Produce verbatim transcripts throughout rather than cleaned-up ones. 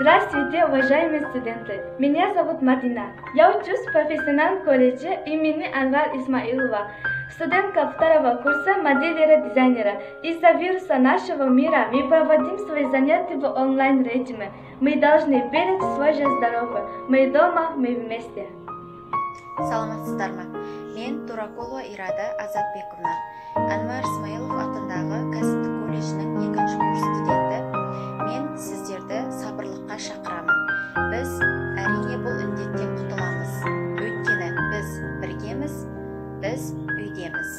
Здравствуйте, уважаемые студенты! Меня зовут Мадина. Я учусь в профессиональном колледже имени Анвар Исмаилова. Студентка второго курса модельера-дизайнера. Из-за вируса нашего мира мы проводим свои занятия в онлайн-режиме. Мы должны беречь свое здоровье. Мы дома, мы вместе. Саламатсыздар ма? Мен Туракулова Ирада Азатбековна. Анвар Исмаилов атындағы кәсіптік колледжінің екінші курс студенті. Мен сіздерді сабырлыққа шақырамын. Біз әрине бұл індеттен құтыламыз. Өйткені біз біргеміз, біз үйдеміз.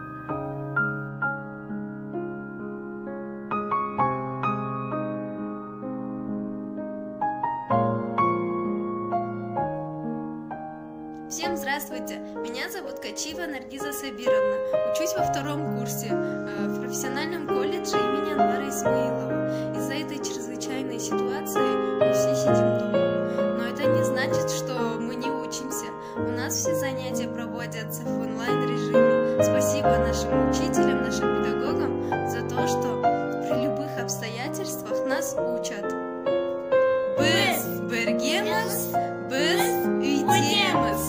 Всем здравствуйте! Меня зовут Качиева Наргиза Сабировна. Учусь во втором курсе э, в профессиональном колледже имени Анвара Исмаилова. Из-за этой чрезвычайной ситуации мы все сидим дома. Но это не значит, что мы не учимся. У нас все занятия проводятся в онлайн-режиме. Спасибо нашим учителям, нашим педагогам за то, что при любых обстоятельствах нас учат. Біз біргеміз, біз үйдеміз.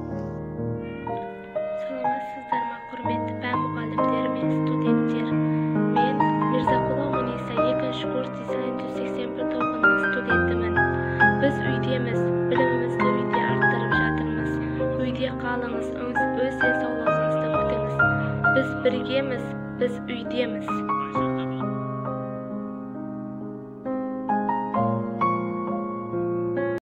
Саламатсыздар ма, құрметті пән мұғалімдері мен студенттер. Мен Мирзақұлова Униса, екінші курс дизайн жүз сексен бір тобының студентімін. Біз үйдеміз, білімімізді үйде арттырып жатырмыз. Үйде қалыңыз, өз денсаулығыңызды күтіңіз. Біз біргеміз, біз үйдеміз.